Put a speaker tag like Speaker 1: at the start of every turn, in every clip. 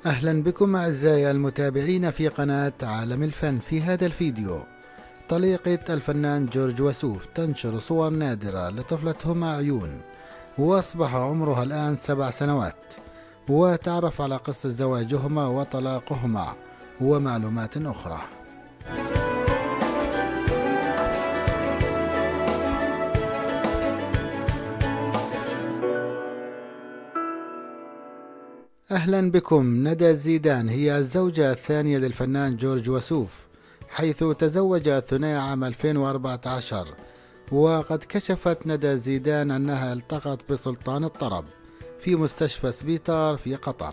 Speaker 1: أهلا بكم أعزائي المتابعين في قناة عالم الفن. في هذا الفيديو طليقة الفنان جورج وسوف تنشر صور نادرة لطفلتهما عيون، وأصبح عمرها الآن 7 سنوات، وتعرف على قصة زواجهما وطلاقهما ومعلومات أخرى. أهلا بكم. ندى زيدان هي الزوجة الثانية للفنان جورج وسوف، حيث تزوج الثنائي عام 2014، وقد كشفت ندى زيدان أنها التقت بسلطان الطرب في مستشفى سبيطار في قطر.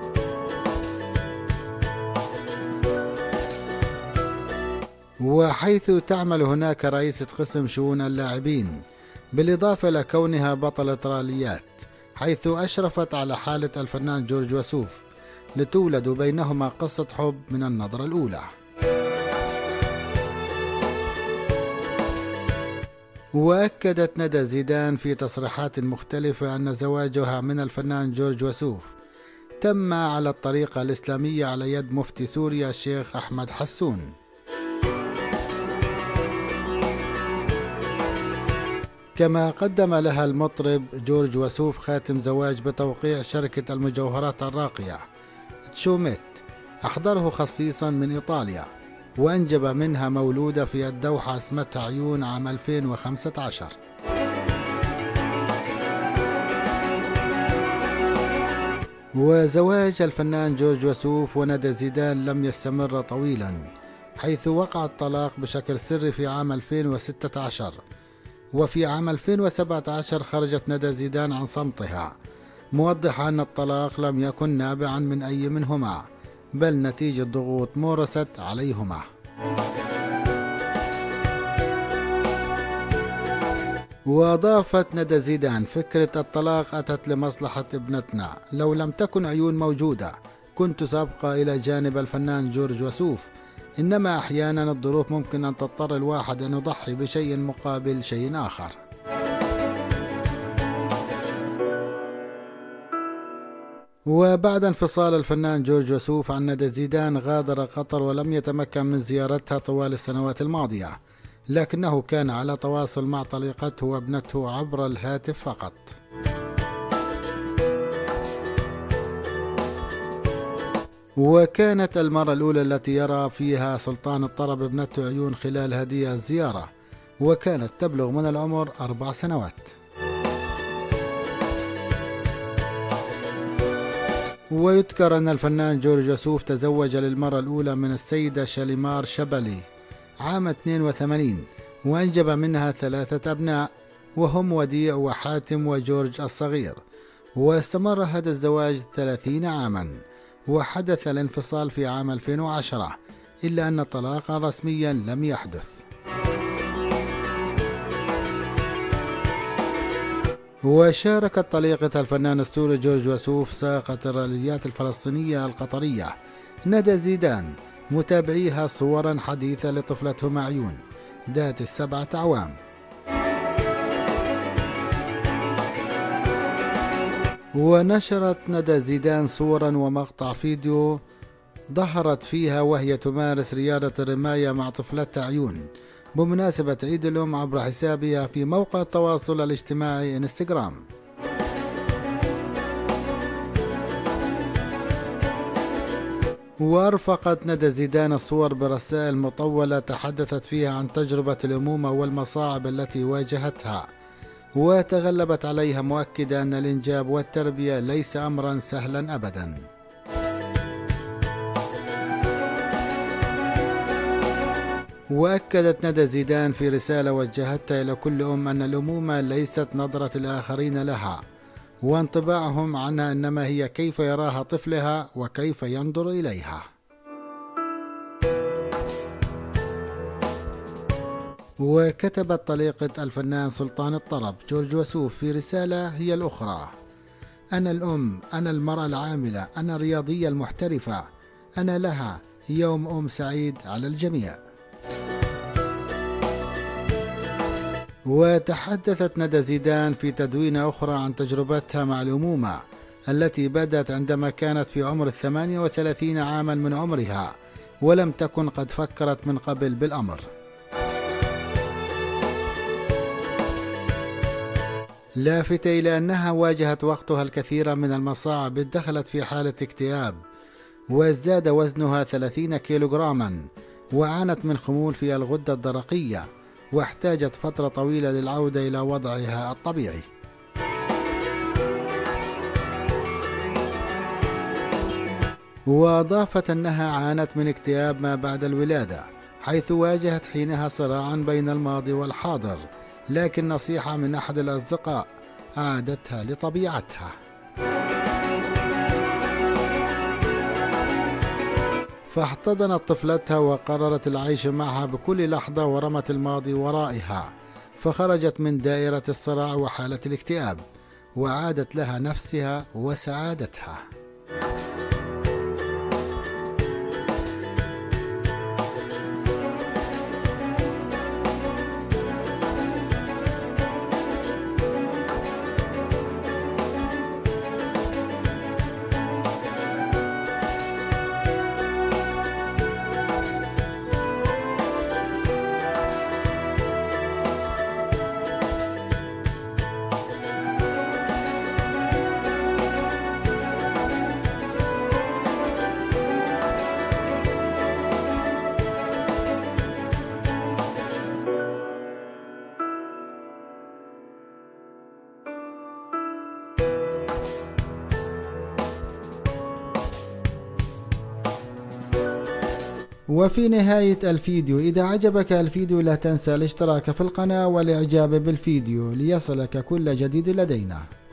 Speaker 1: وحيث تعمل هناك رئيسة قسم شؤون اللاعبين، بالإضافة إلى كونها بطلة راليات، حيث أشرفت على حالة الفنان جورج وسوف لتولد بينهما قصة حب من النظرة الأولى. وأكدت ندى زيدان في تصريحات مختلفة أن زواجها من الفنان جورج وسوف تم على الطريقة الإسلامية على يد مفتي سوريا الشيخ أحمد حسون. كما قدم لها المطرب جورج وسوف خاتم زواج بتوقيع شركة المجوهرات الراقية تشوميت، أحضره خصيصا من إيطاليا، وأنجب منها مولودة في الدوحة اسمتها عيون عام 2015. وزواج الفنان جورج وسوف وندى زيدان لم يستمر طويلا، حيث وقع الطلاق بشكل سري في عام 2016، وفي عام 2017 خرجت ندى زيدان عن صمتها، موضحة أن الطلاق لم يكن نابعا من أي منهما، بل نتيجة ضغوط مورست عليهما. وأضافت ندى زيدان: فكرة الطلاق أتت لمصلحة ابنتنا، لو لم تكن عيون موجودة كنت سأبقى إلى جانب الفنان جورج وسوف، إنما أحيانا الظروف ممكن أن تضطر الواحد أن يضحي بشيء مقابل شيء آخر. وبعد انفصال الفنان جورج وسوف عن ندى زيدان غادر قطر، ولم يتمكن من زيارتها طوال السنوات الماضية، لكنه كان على تواصل مع طليقته وابنته عبر الهاتف فقط. وكانت المرة الأولى التي يرى فيها سلطان الطرب ابنته عيون خلال هذه الزيارة، وكانت تبلغ من العمر 4 سنوات. ويذكر أن الفنان جورج وسوف تزوج للمرة الأولى من السيدة شاليمار شبلي عام 82، وأنجب منها 3 أبناء، وهم وديع وحاتم وجورج الصغير. واستمر هذا الزواج 30 عاما، وحدث الانفصال في عام 2010، إلا أن طلاقا رسميا لم يحدث. وشاركت طليقة الفنان السوري جورج وسوف ساقة الراليات الفلسطينية القطرية ندى زيدان متابعيها صورا حديثة لطفلتهما عيون ذات 7 أعوام. ونشرت ندى زيدان صورا ومقطع فيديو ظهرت فيها وهي تمارس رياضة الرماية مع طفلتها عيون بمناسبة عيد الأم عبر حسابها في موقع التواصل الاجتماعي انستغرام. وأرفقت ندى زيدان الصور برسائل مطولة تحدثت فيها عن تجربة الأمومة والمصاعب التي واجهتها، وتغلبت عليها، مؤكدة أن الإنجاب والتربية ليس أمرا سهلا أبدا. وأكدت ندى زيدان في رسالة وجهتها إلى كل أم أن الأمومة ليست نظرة الآخرين لها وانطباعهم عنها، إنما هي كيف يراها طفلها وكيف ينظر إليها. وكتبت طليقة الفنان سلطان الطرب جورج وسوف في رسالة هي الأخرى: أنا الأم، أنا المرأة العاملة، أنا الرياضية المحترفة، أنا لها، يوم أم سعيد على الجميع. وتحدثت ندى زيدان في تدوينة أخرى عن تجربتها مع الأمومة التي بدأت عندما كانت في عمر 38 عاما من عمرها، ولم تكن قد فكرت من قبل بالأمر. لافتة إلى أنها واجهت وقتها الكثير من المصاعب، دخلت في حالة اكتئاب، وازداد وزنها 30 كيلوغراما، وعانت من خمول في الغدة الدرقية، واحتاجت فترة طويلة للعودة إلى وضعها الطبيعي. وأضافت أنها عانت من اكتئاب ما بعد الولادة، حيث واجهت حينها صراعا بين الماضي والحاضر، لكن نصيحة من أحد الأصدقاء أعادتها لطبيعتها. فاحتضنت طفلتها وقررت العيش معها بكل لحظة، ورمت الماضي ورائها، فخرجت من دائرة الصراع وحالة الاكتئاب، وعادت لها نفسها وسعادتها. وفي نهاية الفيديو، إذا عجبك الفيديو لا تنسى الاشتراك في القناة والإعجاب بالفيديو ليصلك كل جديد لدينا.